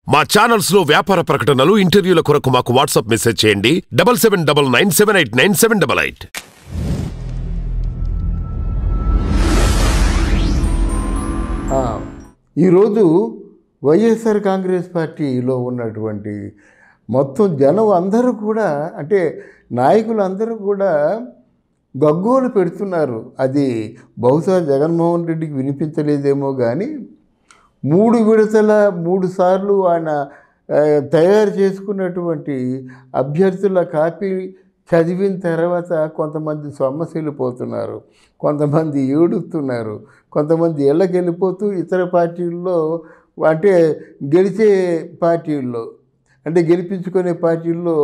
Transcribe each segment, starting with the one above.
మా ఛానల్స్ లో వ్యాపార ప్రకటనలు ఇంటర్వ్యూల కొరకు మాకు వాట్సాప్ మెసేజ్ చేయండి 7799978978. ఈరోజు వైఎస్ఆర్ కాంగ్రెస్ పార్టీలో ఉన్నటువంటి మొత్తం జనం అందరూ కూడా, అంటే నాయకులు అందరూ కూడా గగ్గోలు పెడుతున్నారు. అది బహుశా జగన్మోహన్ రెడ్డికి వినిపించలేదేమో కానీ 3 విడతల 3 సార్లు ఆయన తయారు చేసుకున్నటువంటి అభ్యర్థుల కాపీ చదివిన తర్వాత కొంతమంది సొమ్మసిల్లిపోతున్నారు, కొంతమంది ఏడుస్తున్నారు, కొంతమంది ఇళ్ళకి వెళ్ళిపోతూ ఇతర పార్టీల్లో, అంటే గెలిచే పార్టీల్లో, అంటే గెలిపించుకునే పార్టీల్లో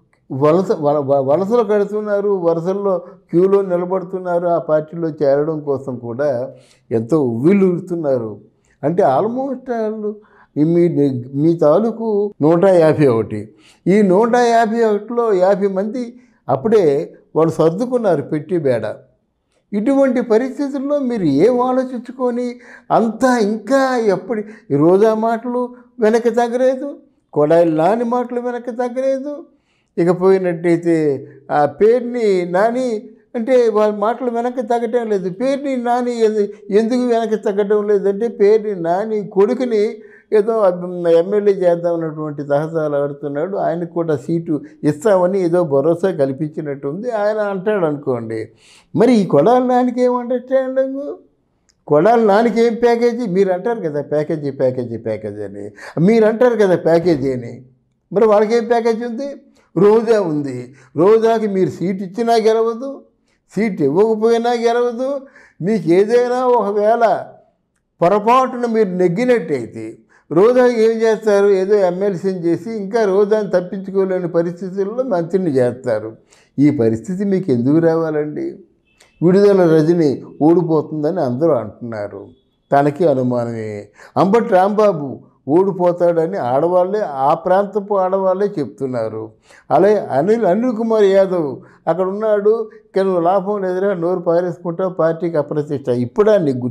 వలసలు కడుతున్నారు, వరుసల్లో క్యూలో నిలబడుతున్నారు. ఆ పార్టీలో చేరడం కోసం కూడా ఎంతో ఉవ్విళ్ళూరుతున్నారు. అంటే ఆల్మోస్ట్ వాళ్ళు మీ తాలూకు 151. ఈ 151లో 50 మంది అప్పుడే వాళ్ళు సర్దుకున్నారు పెట్టి బేడ. ఇటువంటి పరిస్థితుల్లో మీరు ఏం ఆలోచించుకొని అంతా ఇంకా ఎప్పటి రోజా మాటలు వెనక్కి తగ్గలేదు, కొడాలి నాని మాటలు వెనక్కి తగ్గలేదు. ఇకపోయినట్టయితే ఆ పేరుని నాని, అంటే వాళ్ళ మాటలు వెనక్కి తగ్గటం లేదు. పేరుని నాని ఎందుకు వెనక్కి తగ్గటం లేదంటే పేరుని నాని కొడుకుని ఏదో ఎమ్మెల్యే చేద్దామన్నటువంటి తహసాలు ఆడుతున్నాడు. ఆయనకు కూడా సీటు ఇస్తామని ఏదో భరోసా కల్పించినట్టుంది. ఆయన అంటాడు అనుకోండి. మరి ఈ కొడాలి నానికి ఏం అండర్స్టాండింగ్? కొడాలి నానికి ఏం ప్యాకేజీ? మీరు అంటారు కదా ప్యాకేజీ అని, మీరు అంటారు కదా ప్యాకేజీ అని. మరి వాళ్ళకి ఏం ప్యాకేజీ ఉంది? రోజా ఉంది. రోజాకి మీరు సీట్ ఇచ్చినా గెలవదు, సీట్ ఇవ్వకపోయినా గెలవదు. మీకు ఏదైనా ఒకవేళ పొరపాటున మీరు నెగ్గినట్టయితే రోజాకి ఏం చేస్తారు? ఏదో ఎమ్మెల్సీని చేసి ఇంకా రోజాని తప్పించుకోలేని పరిస్థితుల్లో మంత్రిని చేస్తారు. ఈ పరిస్థితి మీకు ఎందుకు రావాలండి? విడుదల రజని ఓడిపోతుందని అందరూ అంటున్నారు. తనకి అనుమానమే. అంబటి రాంబాబు ఓడిపోతాడని ఆడవాళ్ళే, ఆ ప్రాంతపు ఆడవాళ్ళే చెప్తున్నారు. అలాగే అనిల్ కుమార్ యాదవ్ అక్కడ ఉన్నాడు, ఇక్కడ లాభం లేదురా, నోరు పారేసుకుంటావు, పార్టీకి అప్రతిష్ట. ఇప్పుడా నీకు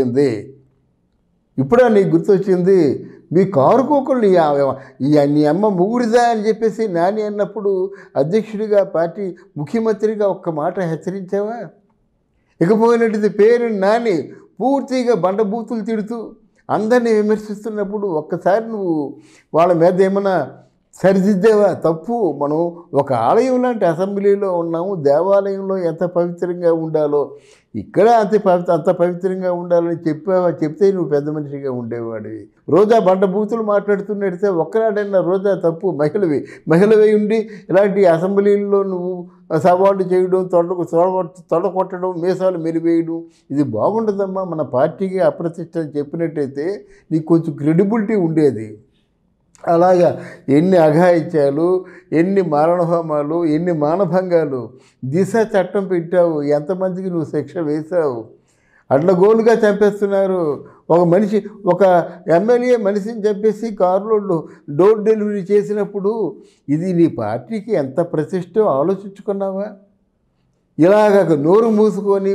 గుర్తొచ్చింది? మీ కారుకోకళ్ళు నీ అమ్మ ముగుడిదా అని చెప్పేసి నాని అన్నప్పుడు అధ్యక్షుడిగా, పార్టీ ముఖ్యమంత్రిగా ఒక్క మాట హెచ్చరించావా? ఇకపోయినట్టు పేరు నాని పూర్తిగా బండబూతులు తిడుతూ అందరినీ విమర్శిస్తున్నప్పుడు ఒక్కసారి నువ్వు వాళ్ళ మీద ఏమైనా సరిదిద్దేవా? తప్పు. మనం ఒక ఆలయం లాంటి అసెంబ్లీలో ఉన్నాము, దేవాలయంలో ఎంత పవిత్రంగా ఉండాలో ఇక్కడ అంత పవిత్రంగా ఉండాలని చెప్పావా? చెప్తే నువ్వు పెద్ద మనిషిగా ఉండేవాడివి. రోజా బండబూతులు మాట్లాడుతున్నట్టే ఒక్కనాడైనా రోజా తప్పు, మహిళవై ఉండి ఇలాంటి అసెంబ్లీల్లో నువ్వు సవాళ్ళు చేయడం, తొడ కొట్టడం, మీసాలు మెరివేయడం, ఇది బాగుండదమ్మా. మన పార్టీకి అప్రతిష్ట అని చెప్పినట్టయితే నీకు కొంచెం క్రెడిబిలిటీ ఉండేది. అలాగా ఎన్ని అఘాయిత్యాలు, ఎన్ని మారణహోమాలు, ఎన్ని మానభంగాలు, దిశ చట్టం పెట్టావు, ఎంతమందికి నువ్వు శిక్ష వేశావు. అడ్లగోలుగా చంపేస్తున్నారు. ఒక ఎమ్మెల్యే మనిషిని చంపేసి కారులో డోర్ డెలివరీ చేసినప్పుడు ఇది నీ పార్టీకి ఎంత ప్రతిష్టో ఆలోచించుకున్నావా? ఇలాగ నోరు మూసుకొని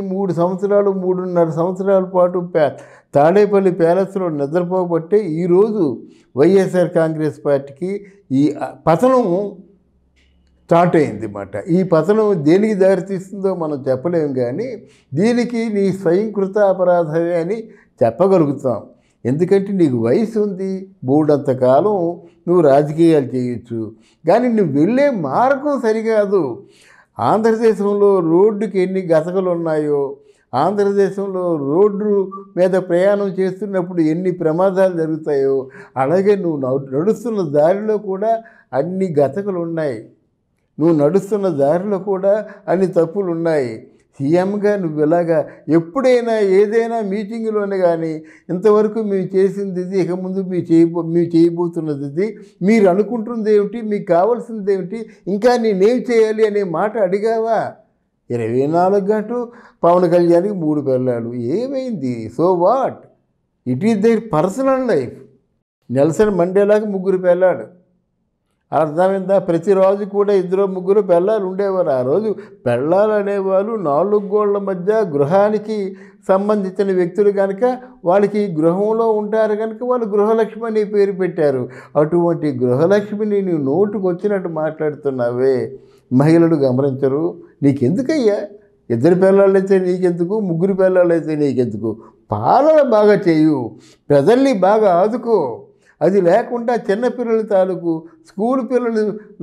3.5 సంవత్సరాల పాటు తాడేపల్లి ప్యాలెస్లో నిద్రపోబట్టే ఈరోజు వైఎస్ఆర్ కాంగ్రెస్ పార్టీకి ఈ పతనం స్టార్ట్ అయిందన్నమాట. ఈ పతనం దేనికి దారితీస్తుందో మనం చెప్పలేము, కానీ దీనికి నీ స్వయంకృత అపరాధమే అని చెప్పగలుగుతాం. ఎందుకంటే నీకు వయసు ఉంది, బోర్డంతకాలం నువ్వు రాజకీయాలు చేయొచ్చు, కానీ నువ్వు వెళ్ళే మార్గం సరికాదు. ఆంధ్రదేశంలో రోడ్డుకి ఎన్ని గతకలు ఉన్నాయో, ఆంధ్రదేశంలో రోడ్డు మీద ప్రయాణం చేస్తున్నప్పుడు ఎన్ని ప్రమాదాలు జరుగుతాయో, అలాగే నువ్వు నడుస్తున్న దారిలో కూడా అన్ని గతకలు ఉన్నాయి. నువ్వు నడుస్తున్న దారిలో కూడా అన్ని తప్పులు ఉన్నాయి. సీఎంగా నువ్వు ఇలాగా ఎప్పుడైనా ఏదైనా మీటింగ్లోనే కానీ ఇంతవరకు మేము చేసింది ఇది, ఇక ముందు మేము చేయబోతున్నది ఇది, మీరు అనుకుంటుంది ఏమిటి, మీకు కావాల్సింది ఏమిటి, ఇంకా నేనేం చేయాలి అనే మాట అడిగావా? 24 గంటలు పవన్ కళ్యాణ్కి 3 పిల్లలు, ఏమైంది? So what? It is there personal life. Nelson మండేలాకి 3 పిల్లలు. అర్థమైందా? ప్రతిరోజు కూడా ఇద్దరు ముగ్గురు పెళ్ళాలు ఉండేవారు. ఆ రోజు పెళ్ళాలు అనేవాళ్ళు 4 గోళ్ల మధ్య గృహానికి సంబంధించిన వ్యక్తులు కనుక వాళ్ళకి గృహంలో ఉంటారు కనుక వాళ్ళు గృహలక్ష్మి అనే పేరు పెట్టారు. అటువంటి గృహలక్ష్మిని నువ్వు నోటుకు వచ్చినట్టు మాట్లాడుతున్నావే, మహిళలు గమనించరు. నీకెందుకయ్యా? 2 పిల్లలైతే నీకెందుకు, 3 పిల్లలైతే నీకెందుకు? పాలన బాగా చేయు, ప్రజల్ని బాగా ఆదుకో. అది లేకుండా చిన్నపిల్లల తాలూకు స్కూల్ పిల్లలు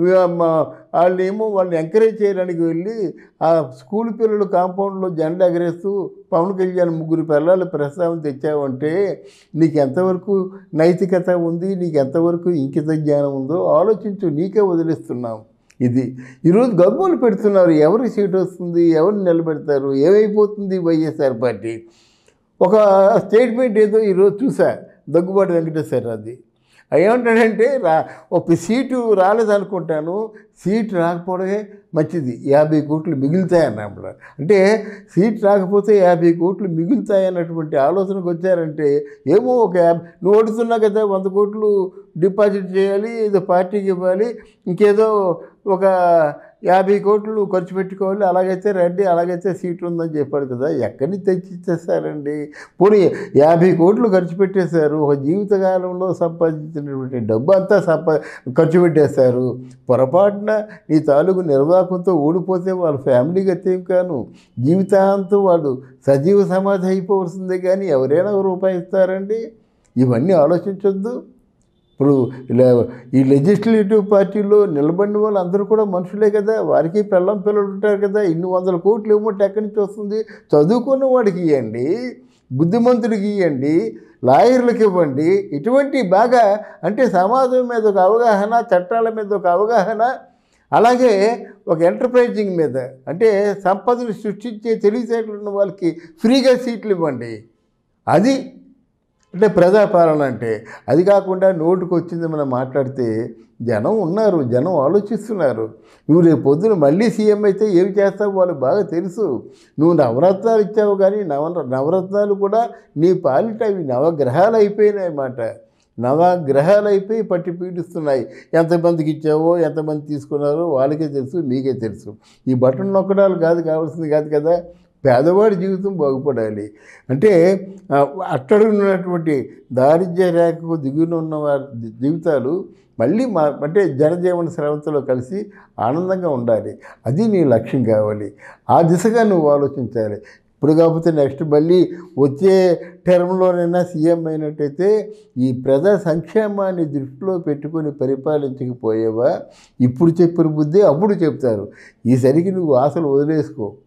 వాళ్ళని ఎంకరేజ్ చేయడానికి వెళ్ళి ఆ స్కూల్ పిల్లలు కాంపౌండ్లో జెండా ఎగరేస్తూ పవన్ కళ్యాణ్ 3 పిల్లలు ప్రస్తావన తెచ్చావంటే నీకు ఎంతవరకు నైతికత ఉంది, నీకు ఎంతవరకు ఇంకిత జ్ఞానం ఉందో ఆలోచించు. నీకే వదిలేస్తున్నాం. ఇది ఈరోజు గబ్బులు పెడుతున్నారు. ఎవరికి సీట్ వస్తుంది, ఎవరిని నిలబెడతారు, ఏమైపోతుంది వైఎస్ఆర్ పార్టీ. ఒక స్టేట్మెంట్ ఏదో ఈరోజు చూసా, దగ్గుబాటి వెంకటేశ్వరరావుది. ఏమంటాడంటే ఒక సీటు రాలేదనుకుంటాను, సీటు రాకపోవడమే మంచిది, 50 కోట్లు మిగులుతాయన్నప్పుడు. అంటే సీట్ రాకపోతే 50 కోట్లు మిగులుతాయన్నటువంటి ఆలోచనకు వచ్చారంటే ఏమో ఒక నువ్వు అడుగుతున్నావు కదా 100 కోట్లు డిపాజిట్ చేయాలి, ఏదో పార్టీకి ఇవ్వాలి, ఇంకేదో ఒక 50 కోట్లు ఖర్చు పెట్టుకోవాలి, అలాగైతే రండి, అలాగైతే సీటు ఉందని చెప్పాడు కదా. ఎక్కడి నుంచి తెచ్చిచ్చేస్తారండి? పోనీ 50 కోట్లు ఖర్చు పెట్టేశారు, ఒక జీవితకాలంలో సంపాదించినటువంటి డబ్బు అంతా ఖర్చు పెట్టేశారు. పొరపాటున నీ తాలూకు నిర్వాహకంతో ఓడిపోతే వాళ్ళ ఫ్యామిలీ గతేం కాను, జీవితాంతం వాళ్ళు సజీవ సమాధి అయిపోవలసిందే. కానీ ఎవరైనా రూపాయి ఇస్తారండి? ఇవన్నీ ఆలోచించొద్దు. ఇప్పుడు ఈ లెజిస్లేటివ్ పార్టీలో నిలబడిన వాళ్ళు అందరూ కూడా మనుషులే కదా, వారికి పిల్లలు ఉంటారు కదా. ఇన్ని 100 కోట్లు ఇవ్వమంటే ఎక్కడి నుంచి వస్తుంది? చదువుకున్న వాడికి ఇవ్వండి, బుద్ధిమంతుడికి ఇవ్వండి, లాయర్లకు ఇవ్వండి. ఇటువంటి బాగా అంటే సమాజం మీద ఒక అవగాహన, చట్టాల మీద ఒక అవగాహన, అలాగే ఒక ఎంటర్ప్రైజింగ్ మీద అంటే సంపదను సృష్టించే తెలివితేటలు ఉన్న వాళ్ళకి ఫ్రీగా సీట్లు ఇవ్వండి. అది అంటే ప్రజాపాలన అంటే. అది కాకుండా నోటుకు వచ్చింది మనం మాట్లాడితే జనం ఉన్నారు, జనం ఆలోచిస్తున్నారు. నువ్వు రేపు పొద్దున మళ్ళీ సీఎం అయితే ఏమి చేస్తావు వాళ్ళకి బాగా తెలుసు. నువ్వు నవరత్నాలు ఇచ్చావు, కానీ నవరత్నాలు కూడా నీ పాలిట అవి నవగ్రహాలు అయిపోయినాయి అన్నమాట. నవగ్రహాలు అయిపోయి పట్టి పీడిస్తున్నాయి. ఎంతమందికి ఇచ్చావో, ఎంతమంది తీసుకున్నారో వాళ్ళకే తెలుసు, మీకే తెలుసు. ఈ బటన్ నొక్కడాలు కావాల్సింది కాదు కదా. పేదవాడి జీవితం బాగుపడాలి అంటే అట్టడున్నటువంటి దారిద్ర్య రేఖకు దిగున ఉన్న వారి జీవితాలు మళ్ళీ అంటే జనజీవన స్రవంతిలో కలిసి ఆనందంగా ఉండాలి. అది నీ లక్ష్యం కావాలి. ఆ దిశగా నువ్వు ఆలోచించాలి. ఇప్పుడు కాకపోతే నెక్స్ట్ మళ్ళీ వచ్చే టర్మ్లోనైనా సీఎం అయినట్టయితే ఈ ప్రజా సంక్షేమాన్ని దృష్టిలో పెట్టుకొని పరిపాలించకపోయేవా? ఇప్పుడు చెప్పిన బుద్ధి అప్పుడు చెప్తారు. ఈసరికి నువ్వు ఆశలు వదిలేసుకో.